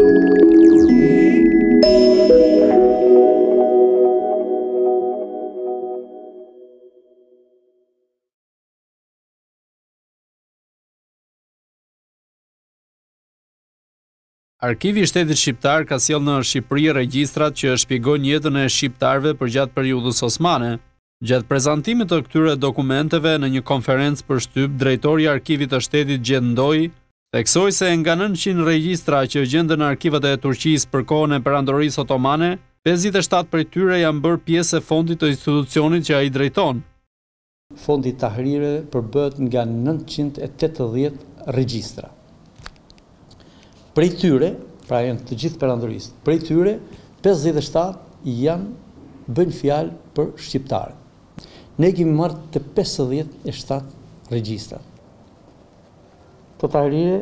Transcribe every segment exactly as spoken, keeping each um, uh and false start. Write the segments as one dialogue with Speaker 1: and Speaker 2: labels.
Speaker 1: Arkivi i Shtetit Shqiptar ka sjellë në Shqipëri regjistrat që shpjegojnë jetën e shqiptarëve përgjatë periudhës osmane. Gjatë prezantimit të këtyre dokumenteve në një konferencë për shtyp, drejtori i Arkivit të Shtetit Gjendoi theksoi se nga nëntëqind regjistra që gjenden në arkivat e Turqisë për kohën e perandorisë otomane, pesëdhjetë e shtatë prej tyre janë bërë pjesë e fondit të institucionit që ai drejton.
Speaker 2: Fondi i Tahrirëve përbëhet nga nëntëqind e tetëdhjetë regjistra. Prej tyre, pra janë të gjithë perandorisë, prej tyre pesëdhjetë e shtatë janë bëjnë fjalë për shqiptarët. Ne kemi marrë të pesëdhjetë e shtatë regjistra. Të Tahrire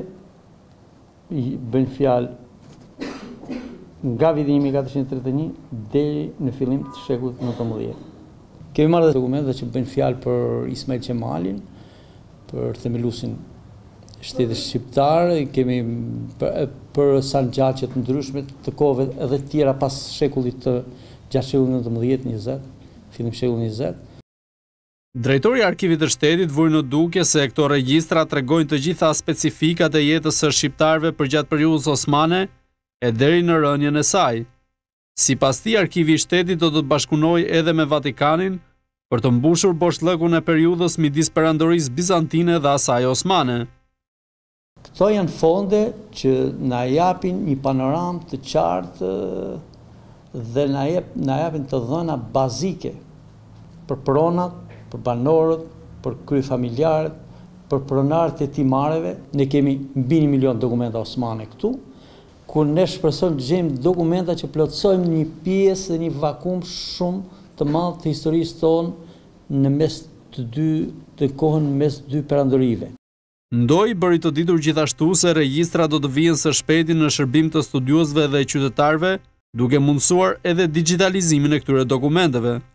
Speaker 2: bëjnë fjalë nga viti një mijë katërqind e tridhjetë e një deri në fillim të shekullit nëntëmbëdhjetë. Kemi marrë dokumente që bëjnë fjalë për Ismail Qemalin, për themeluesin Shtetit Shqiptar, kemi për, për sanxhaqe të ndryshme të kohëve edhe të tjera pas shekullit të gjatë shekullit nëntëmbëdhjetë njëzet, fillim shekullit njëzet.
Speaker 1: Drejtori i Arkivit të Shtetit vuri në dukje se këto regjistra tregojnë të gjitha specifikat e jetës së shqiptarëve përgjatë periudhës osmane e deri në rënien e saj. Sipas tij, Arkivi i Shtetit do të bashkëpunojë edhe me Vatikanin për të mbushur boshllëkun e periudhës midis perandorisë bizantine dhe asaj osmane.
Speaker 2: Këto janë fonde që na japin një panoramë të qartë dhe na jep, na japin të dhëna bazike për pronat, për banorët, për kryefamiljarët, për pronarët e timareve. Ne kemi mbi një milion dokumenta osmane këtu, ku ne shpresojmë të gjejmë dokumenta që plotësojmë një pjesë dhe një vakum shumë të madh të historisë tonë në mes të dy të kohën mes dy perandorive.
Speaker 1: Ndoi bëri të ditur gjithashtu se regjistra do të vijnë së shpejti në shërbim të studiuesve dhe qytetarëve, duke mundësuar edhe digitalizimin e këtyre dokumenteve.